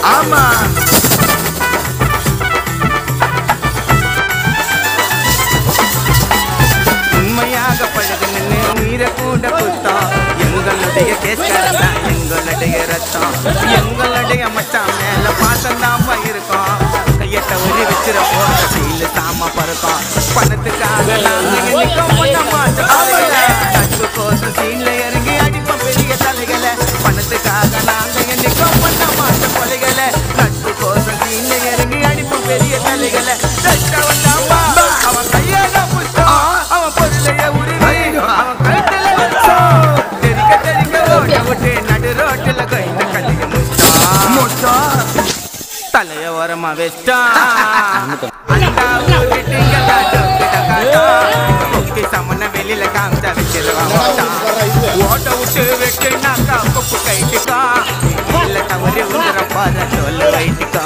ஆமா உண்மையாக பழகுன்னு உயிரை கூட குத்தம் எங்களுடைய கேஸ்கரா எங்களுடைய ரத்தம் எங்களுடைய மச்சான் மேல பாசம் தான் இருக்கும் கையட்ட உரி வச்சிட போற சீல சாம பறக்கும் பணத்துக்காக நாங்க இன்னைக்கும் பண்ண மாட்டோம் நட்பு கோசம் சீன்ல இறங்கி அடிப்போம் பெரிய தலைகளை பணத்துக்காக நாங்க இன்னைக்கும் பண்ண மாட்டோம் கொலைகளை நட்பு கோசம் சீன்ல இறங்கி அடிப்போம் பெரிய தலைகளை அவன் கையால புத்தம் அவன் பொருளைய உரிமை அவன் கழுத்துல வச்சோம் தெரிக்க தெரிக்க ஓட்ட விட்டு நடு ரோட்டில் கையில கல்லிய முட்டா தலைய ஓரமா வச்சான் சமன வெளியில காமிச்சா வச்சிருவான் ஓட்ட விட்டு வெட்டுனாக்கா கொப்பு கைட்டுக்கா இல்ல தவறி உந்துற பாரு சொல்ல வைட்டுக்கா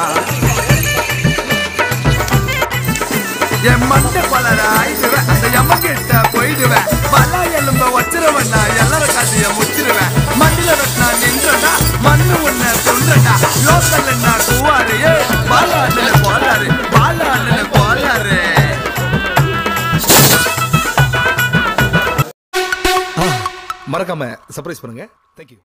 என் மண்ட பலர ஆயிடுவேன் அந்த எம்மகிட்ட போயிடுவேன் பல எலும்ப வச்சிருவேன் நான் எல்லாரும் கதைய முச்சிருவேன் மண்ணில வெட்டினா நின்றடா மண்ணு உன்னை சொல்றடா லோக்கல்ல நான் குவாரு பாலா அண்ணன போறாரு பாலா அண்ணன போறாரு மறக்காம சர்ப்ரைஸ் பண்ணுங்க. தேங்க்யூ.